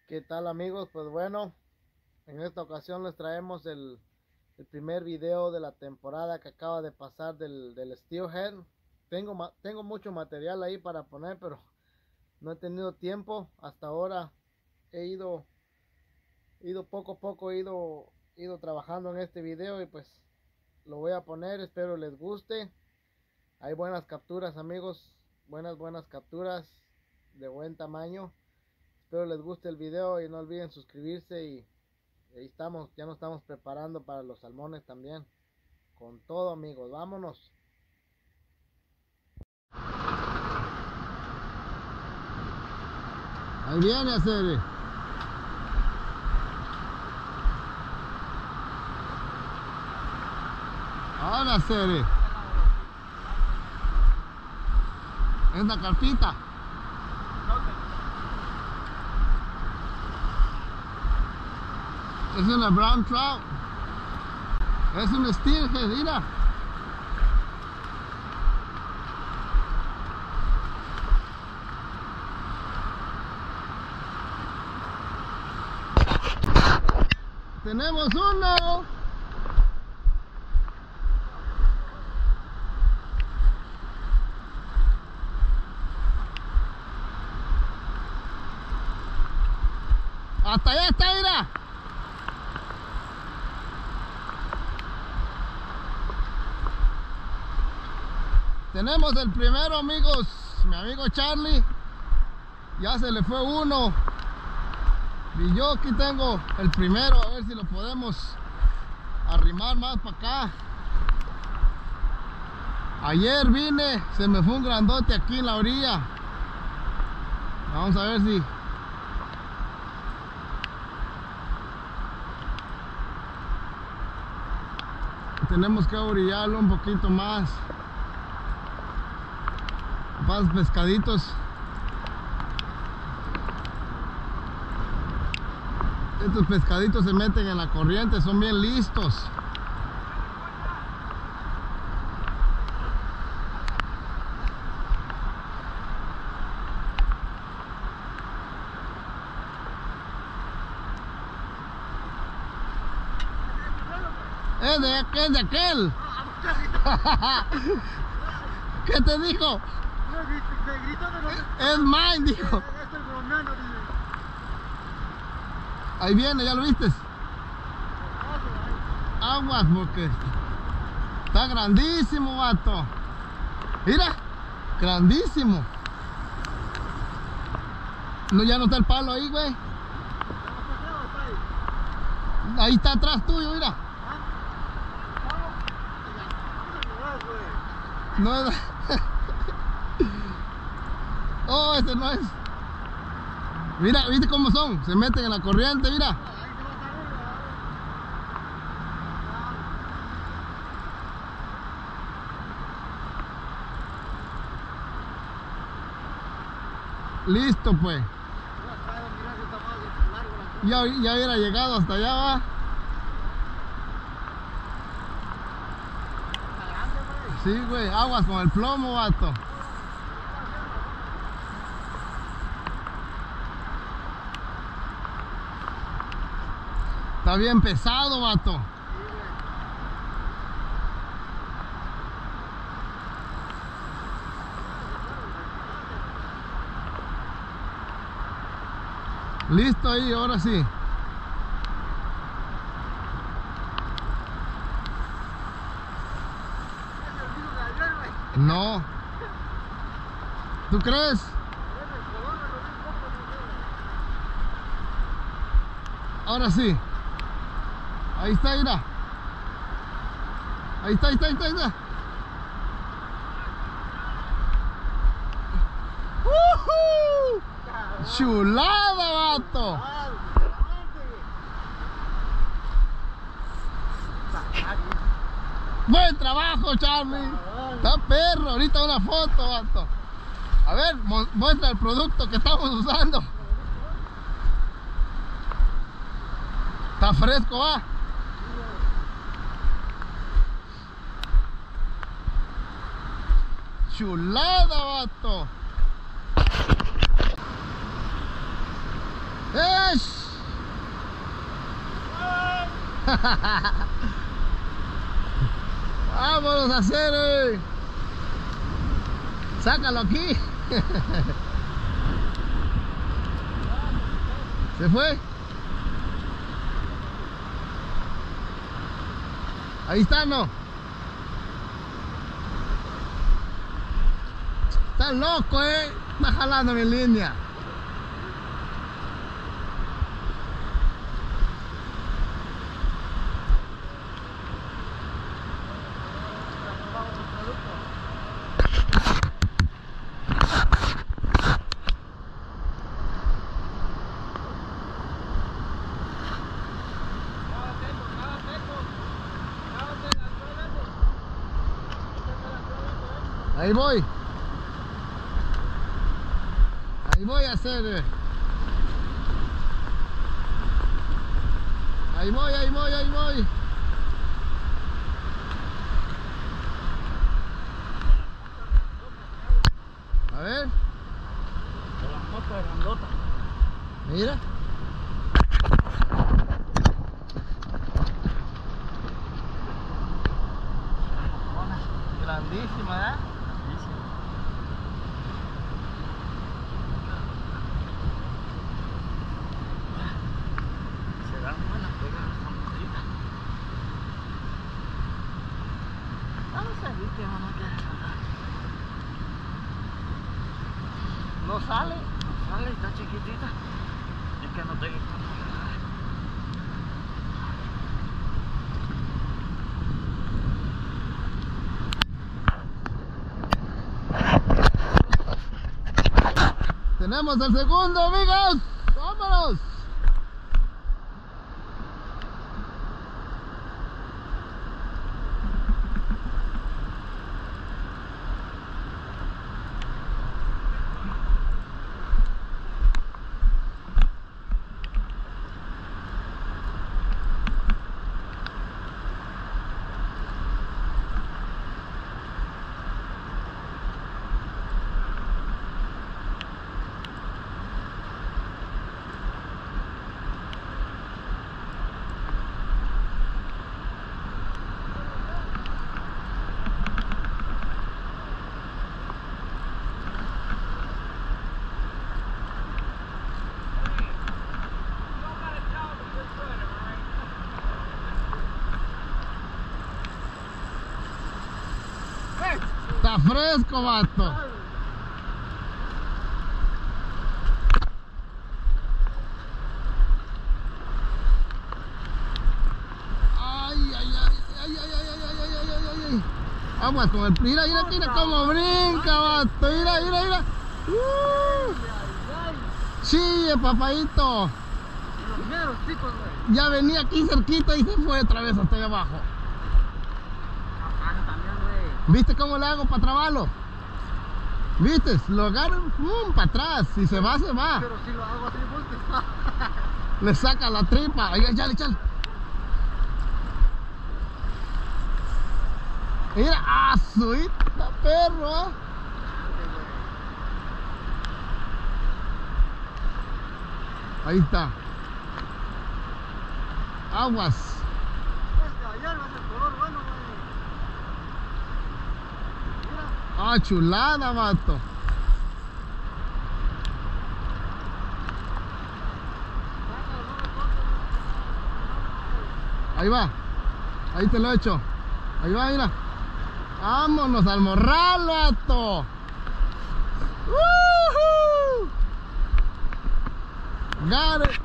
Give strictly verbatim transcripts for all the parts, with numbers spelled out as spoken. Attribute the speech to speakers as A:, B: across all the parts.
A: ¿Qué tal, amigos? Pues bueno, en esta ocasión les traemos el, el primer video de la temporada que acaba de pasar del, del Steelhead. Tengo, tengo mucho material ahí para poner, pero no he tenido tiempo. Hasta ahora he ido, ido poco a poco, he ido, ido trabajando en este video y pues lo voy a poner. Espero les guste. Hay buenas capturas, amigos, buenas, buenas capturas de buen tamaño. Espero les guste el video y no olviden suscribirse, y ahí estamos, ya nos estamos preparando para los salmones también. Con todo, amigos, vámonos.
B: Ahí viene a hacer. Ahora hacer. Es la carpita. Es una brown trout. Es un steelhead, mira. Tenemos uno. Hasta allá está, mira. Tenemos el primero, amigos. Mi amigo Charlie ya se le fue uno y yo aquí tengo el primero. A ver si lo podemos arrimar más para acá. Ayer vine, se me fue un grandote aquí en la orilla. Vamos a ver si tenemos que orillarlo un poquito más. Más pescaditos. Estos pescaditos se meten en la corriente, son bien listos. Es de, es de aquel. ¿Qué te dijo? Es mine, dijo. Ahí viene, ya lo viste. Aguas, porque está grandísimo, vato. Mira, grandísimo. No, ya no está el palo ahí, güey. Ahí está atrás tuyo, mira. No es. Oh, ese no es. Mira, ¿viste cómo son? Se meten en la corriente, mira. Listo, pues. Ya, ya hubiera llegado hasta allá, va. Sí, güey, aguas con el plomo, vato. Está bien pesado, vato. Listo ahí, ahora sí. No. ¿Tú crees? Ahora sí. Ahí está, mira. Ahí está, ahí está, ahí está, ahí está. ¡Uh-huh! ¡Chulada, vato! Buen trabajo, Charlie. Está perro. Ahorita una foto, vato. A ver, muestra el producto que estamos usando. Está fresco, va. Chulada, vato. ¡Eh! fresh. Vámonos a hacer, eh. Sácalo aquí. Se fue. Ahí está, ¿no? Está loco, eh. Está jalando mi línea. Ahí voy. Ahí voy a hacer. Ahí voy, ahí voy, ahí voy. A ver. Mira. Grandísima, ¿eh?
C: Será buena pegar esta motorita. Vamos a ver que mamá quiere saltar. No sale, no sale, está chiquitita. Es que no tengo cómo agarrar.
B: Tenemos el segundo, amigos. Vámonos. Está fresco, vato. Ay, ay, ay, ay, ay, ay, ay, ay, ay, ay, ay. Vamos con el... Mira, mira, mira cómo brinca, vato. Mira, mira, mira. Uh. Sí, papadito. Ya venía aquí cerquita y se fue otra vez hasta allá abajo. ¿Viste cómo le hago para trabarlo? ¿Viste? Lo agarro um, para atrás. Si se va, se va.
C: Pero si lo hago así, pues
B: le saca la tripa. Ahí, échale, échale. Mira, ah, suita, perro. Ahí está. Aguas. Ah, chulada, vato. Ahí va. Ahí te lo he hecho. Ahí va, mira. Vámonos al morral, vato. ¡Woohoo! Got it.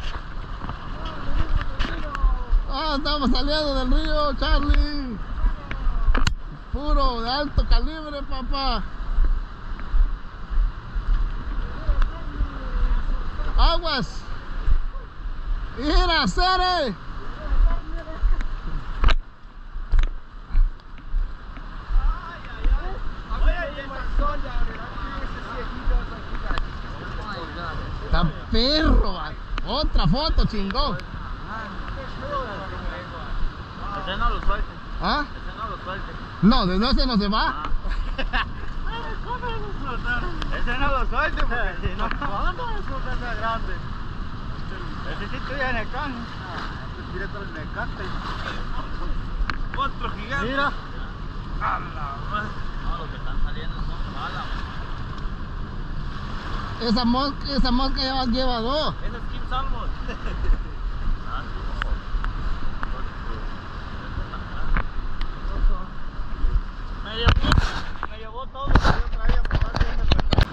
B: Ah, estamos saliendo del río, Charlie. Puro de alto calibre, papá. Aguas. Mira, Cere. Está perro, man. Otra foto, chingón.
C: Ese no lo suelte.
B: ¿Ah?
C: Ese no lo suelte.
B: No, de no se no se va.
C: Ah. Ese no lo suelte porque si no, ¿cuándo es una grande? Necesito ya en el canje.
B: Directo al mecate.
C: Otro gigante.
B: Mira.
C: A la madre. No, los que están saliendo son malas.
B: Esa mosca, esa mosca ya lleva dos.
C: Ese es Kim Salmon. Me llevó, me llevó todo lo que yo traía por parte de ese pescado.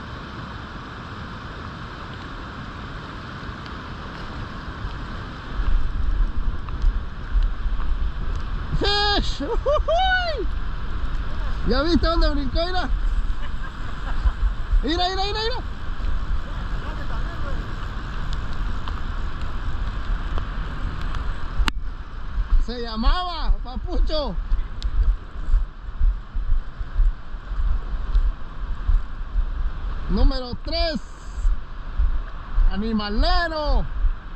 B: Fish. Ujujuy. ¿Ya viste dónde brincó? Mira. Mira, mira, mira, mira. Se llamaba Papucho. Número tres. Animalero.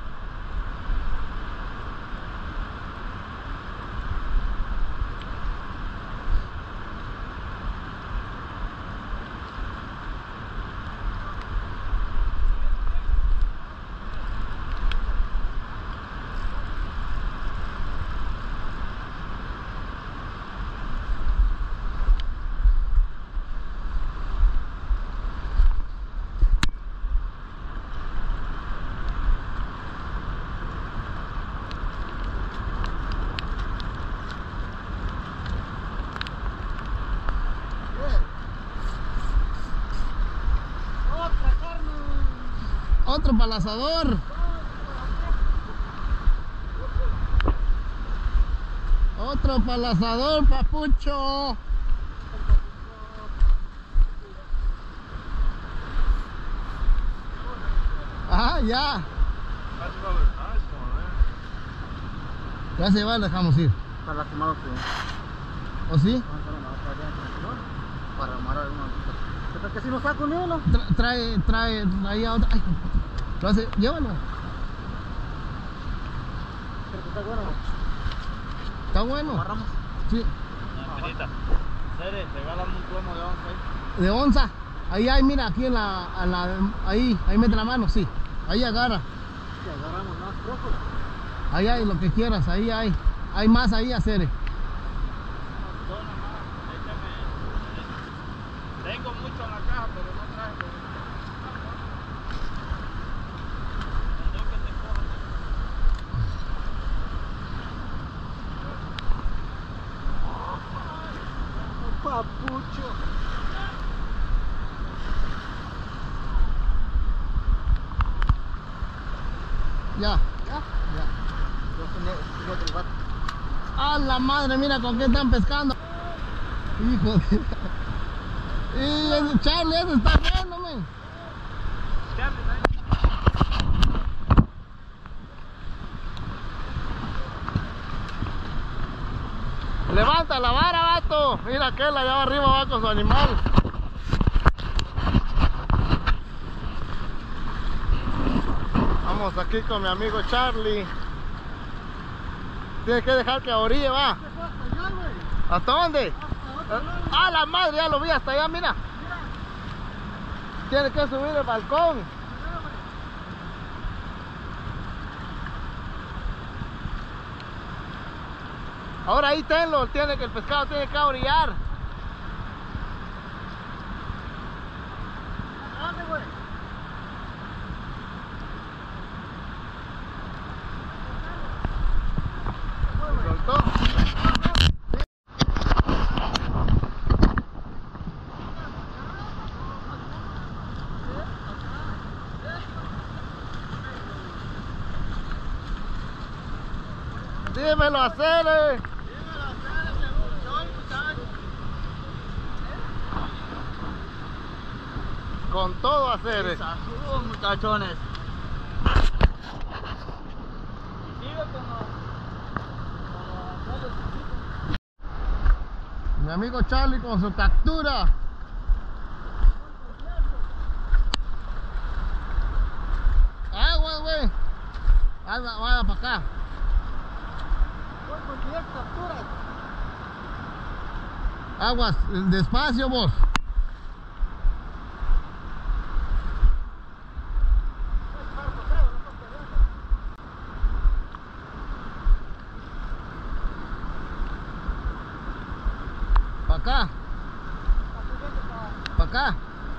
B: Otro palazador. Otro palazador, Papucho. Ah, ya. Ya se va, dejamos ir.
C: Está lastimado, sí.
B: ¿O sí?
C: Para amarrar alguna. ¿Pero que si no saco ni uno?
B: Tra trae, trae, trae a otra. Ay, lo hace, llévalo.
C: Creo que está bueno.
B: Está bueno.
C: ¿Amarramos?
B: Sí.
C: Cere, regálame un plomo de once ahí.
B: De onza. Ahí hay, mira, aquí en la, a la, ahí, ahí mete la mano, sí. Ahí agarra.
C: Si agarramos más trozos.
B: Ahí hay lo que quieras, ahí hay. Hay más ahí a Cere.
C: Tengo mucho en la caja, pero no traje. Tendré que te cojan. Papucho.
B: Ya.
C: ¿Ya?
B: Ya.
C: Yo tenía, tenía el vato.
B: A la madre, mira con qué están pescando. Hijo de... Y ese Charlie, ese está bueno, men.
C: Charlie, ¿no?
B: Levanta la vara, vato. Mira aquel allá arriba va con su animal. Vamos aquí con mi amigo Charlie. Tienes que dejar que a orilla va. ¿Hasta dónde? ¡Ah, la madre! Ya lo vi hasta allá, mira. Tiene que subir el balcón. Ahora ahí tenlo, tiene que el pescado tiene que orillar.
C: ¿Dónde, güey?
B: ¿Se soltó? Dímelo a Cere. Con todo a Cere.
C: Saludos, muchachones. Y sigue con los... con los...
B: Mi amigo Charlie con su captura. Agua, güey. Vaya, vaya para acá.
C: Voy con diez capturas.
B: Aguas, despacio vos.
C: No es para paseo, no es para
B: acá. Para acá.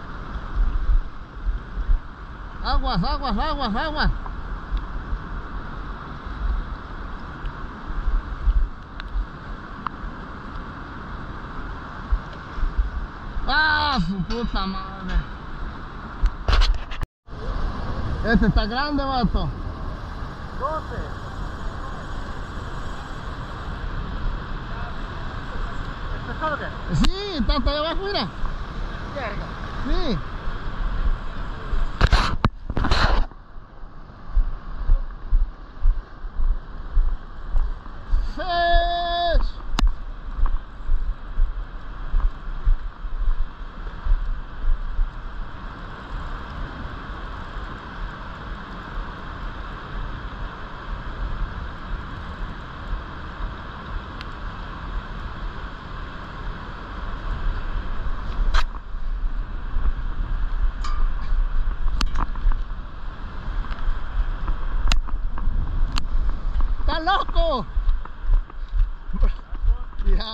B: Aguas, aguas, aguas, aguas. Ah, su puta madre. Este está grande, vato.
A: doce. ¿Este es todo qué?
B: Sí, está hasta allá abajo, mira.
A: Verga.
B: Sí. Fish. ¡Está loco! Ya.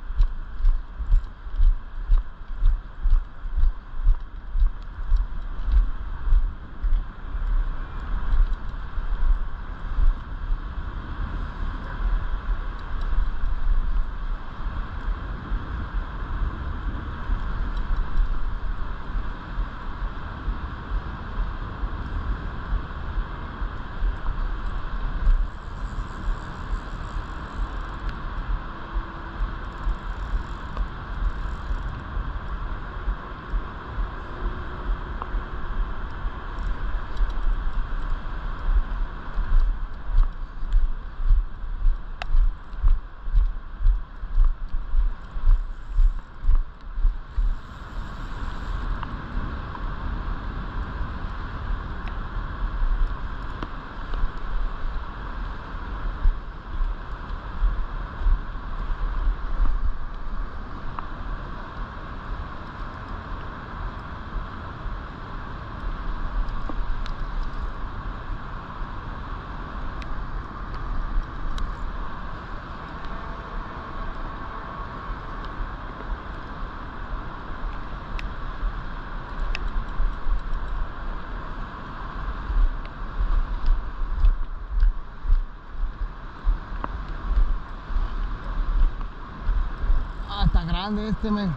B: Ah, está grande este, men.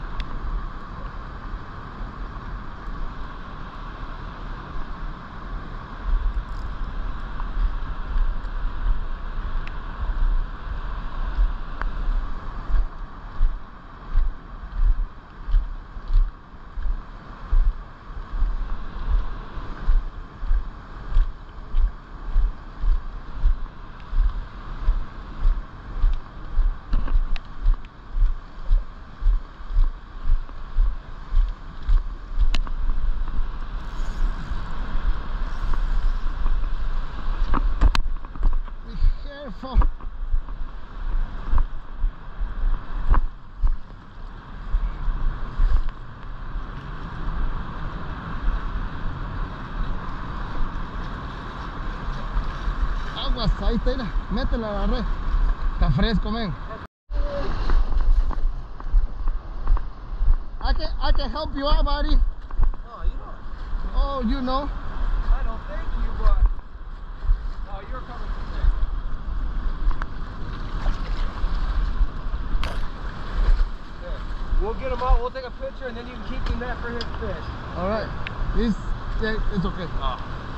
B: Careful. Aguas, ahí está, mira, métela a la red. Está fresco, men. I can, I can help you out, buddy.
C: Oh, you don't.
B: Oh, you know.
C: I don't thank you, but. No, you're coming to stay. There. We'll get him out, we'll take a picture, and then you can keep the net for his fish.
B: All right. It's, it's okay.
C: Oh.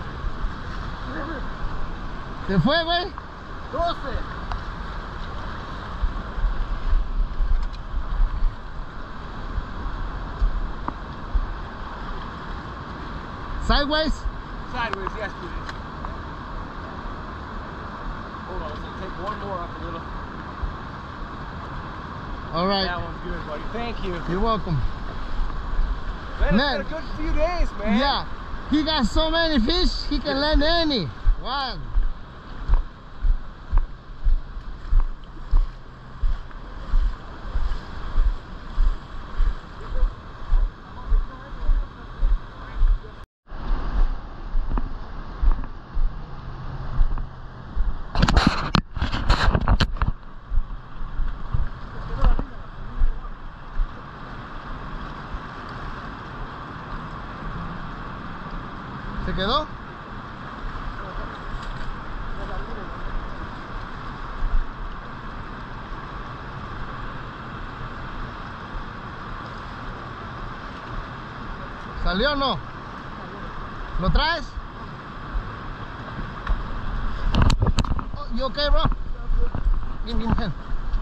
B: ¿Se fue, güey?
C: doce.
B: Sideways?
C: Sideways, yes, please. Hold on, so take one more up a little.
B: All right.
C: That one's good, buddy. Thank you.
B: You're welcome.
C: Man,
B: Man.
C: it's been a good few days, man.
B: Yeah. He got so many fish, he can land any. Wow. ¿Se quedó? ¿Salió o no? ¿Lo traes? Oh, you okay, bro? Give me a hand.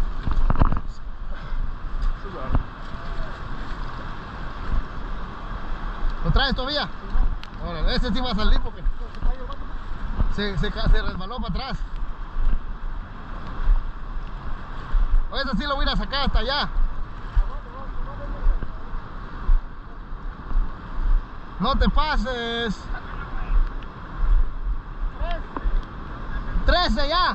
B: ¿Lo traes todavía? Órale, ese sí va a salir porque se, se, se resbaló para atrás. O ese sí lo voy a ir a sacar hasta allá. No te pases. Trece ya.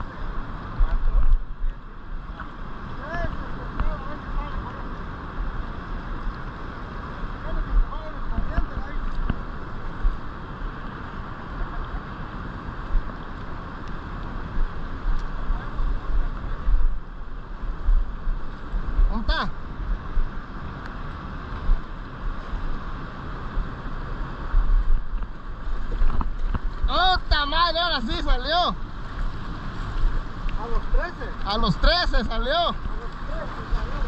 B: ¿Dónde está? ¡Ota madre! Ahora sí salió.
A: A los trece.
B: A los trece salió.
A: A los trece salió.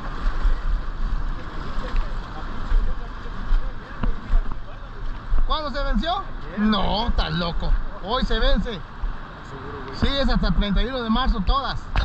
B: ¿Cuándo se venció? No, estás loco. Hoy se vence. Sí, es hasta el treinta y uno de marzo todas.